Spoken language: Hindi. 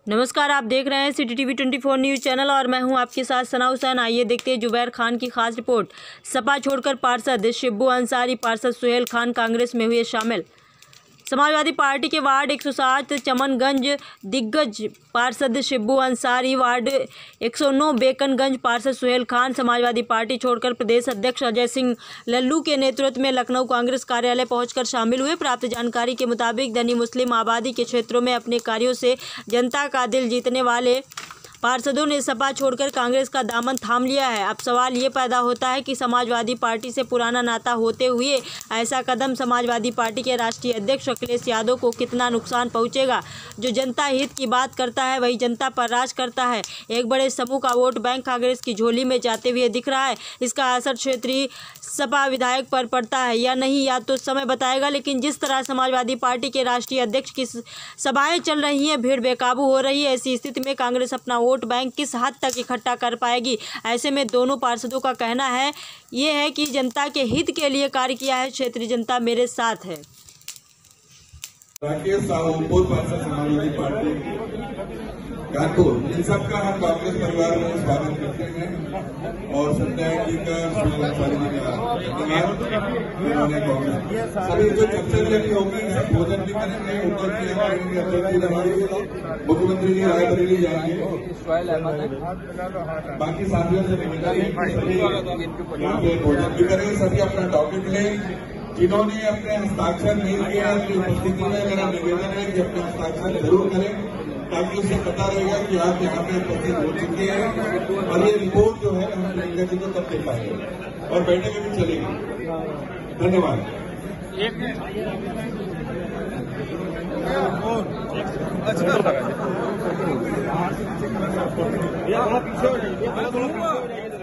नमस्कार, आप देख रहे हैं सिटी टीवी 24 न्यूज़ चैनल और मैं हूं आपके साथ सना हुसैन। आइए देखते हैं जुबैर खान की खास रिपोर्ट। सपा छोड़कर पार्षद शिब्बू अंसारी, पार्षद सुहेल खान कांग्रेस में हुए शामिल। समाजवादी पार्टी के वार्ड 107 चमनगंज दिग्गज पार्षद शिब्बू अंसारी, वार्ड 109 बेकनगंज पार्षद सुहेल खान समाजवादी पार्टी छोड़कर प्रदेश अध्यक्ष अजय सिंह लल्लू के नेतृत्व में लखनऊ कांग्रेस कार्यालय पहुंचकर शामिल हुए। प्राप्त जानकारी के मुताबिक धनी मुस्लिम आबादी के क्षेत्रों में अपने कार्यों से जनता का दिल जीतने वाले पार्षदों ने सपा छोड़कर कांग्रेस का दामन थाम लिया है। अब सवाल ये पैदा होता है कि समाजवादी पार्टी से पुराना नाता होते हुए ऐसा कदम समाजवादी पार्टी के राष्ट्रीय अध्यक्ष अखिलेश यादव को कितना नुकसान पहुंचेगा। जो जनता हित की बात करता है वही जनता पर राज करता है। एक बड़े समूह का वोट बैंक कांग्रेस की झोली में जाते हुए दिख रहा है। इसका असर क्षेत्रीय सपा विधायक पर पड़ता है या नहीं, या तो समय बताएगा। लेकिन जिस तरह समाजवादी पार्टी के राष्ट्रीय अध्यक्ष की सभाएं चल रही हैं, भीड़ बेकाबू हो रही है, ऐसी स्थिति में कांग्रेस अपना वोट बैंक किस हद तक इकट्ठा कर पाएगी। ऐसे में दोनों पार्षदों का कहना है ये है कि जनता के हित के लिए कार्य किया है, क्षेत्रीय जनता मेरे साथ है। राकेश साहू, पूर्व पार्षद समाजवादी पार्टी कानपुर, इन सबका हम कांग्रेस परिवार में स्वागत करते हैं और सत्याग्रह जी का सभी जो चर्चा भी होगी, भोजन भी करेंगे, ऊपर की हमारे मुख्यमंत्री जी रायबरेली जाएंगे। बाकी साथियों से निवेदन है सभी यहाँ पे भोजन भी करेंगे, सभी अपना टॉपिक लें। जिन्होंने अपने हस्ताक्षर नहीं किया उनकी उपस्थिति में मेरा निवेदन है कि अपने हस्ताक्षर जरूर करें, ताकि उसे पता रहेगा कि आप यहाँ पे उपस्थित हो चुके हैं और ये रिपोर्ट जो है हम प्रियंका जी को तब दे पाएंगे और बैठक में भी चलेगी। धन्यवाद। अच्छा